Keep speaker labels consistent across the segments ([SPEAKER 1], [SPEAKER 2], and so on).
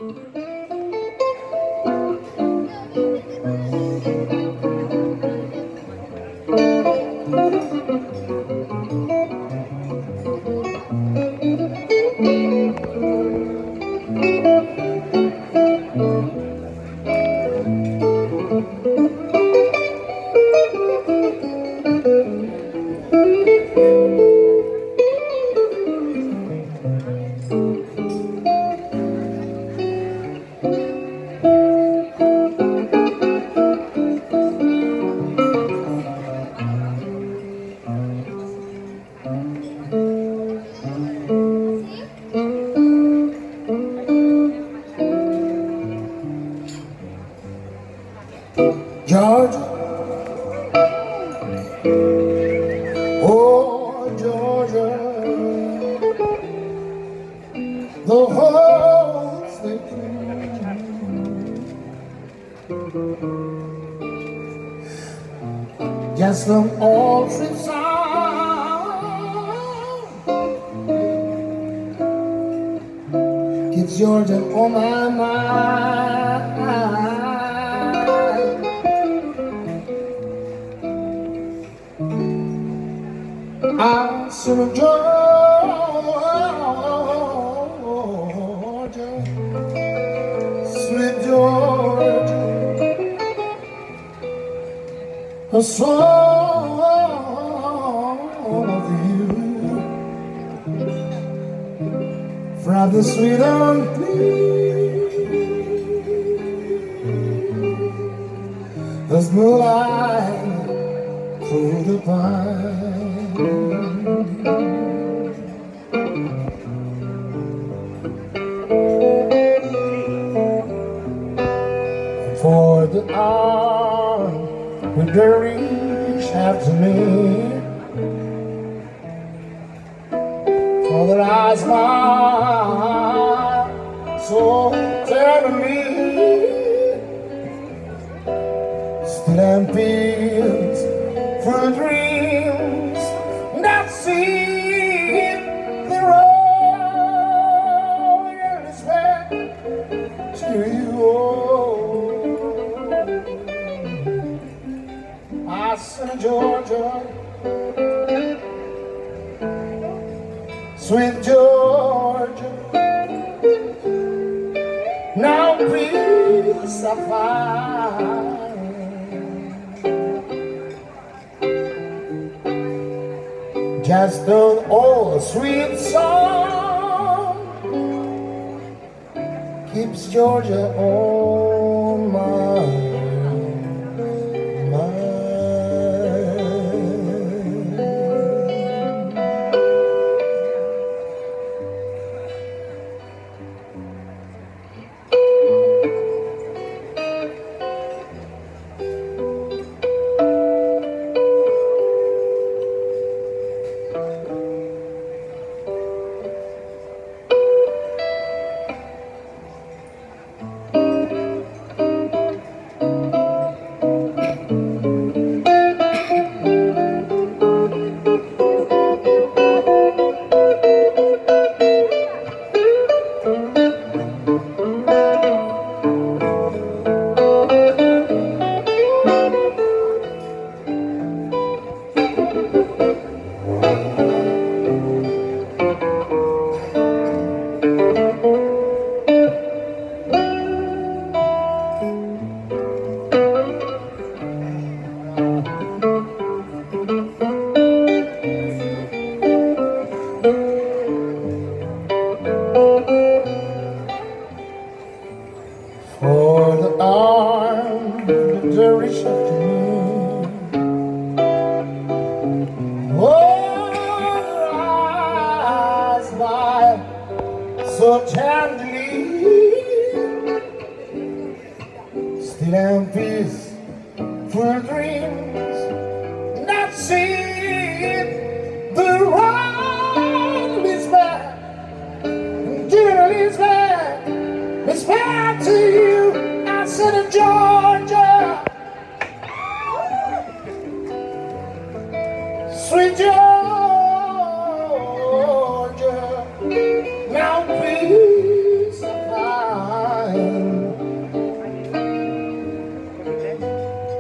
[SPEAKER 1] Georgia, oh Georgia, the whole state just an old sweet song keeps Georgia on my mind. I said, Georgia, sweet Georgia, a song of you from the sweet and clean as moonlight through the pine. For the arm with the reach after me, for that I smile so tenderly, still am peace for dreams that see the road is back to you. I said, Georgia, sweet Georgia, now peace I find. Just an old sweet song keeps Georgia on my mind. For the arm that reached out to me, oh, the eyes by so tenderly, still am peace full dreams not seen the wrong is back, dear is back, it's back to you. I said, Georgia, sweet Georgia, now please abide.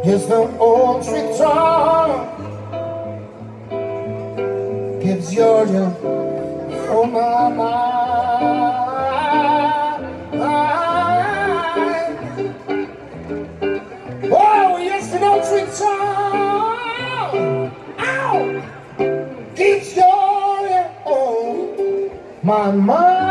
[SPEAKER 1] Yes, the old sweet song gives Georgia on my mind. Oh, yes, the old sweet song, ow, gives Georgia on my mind.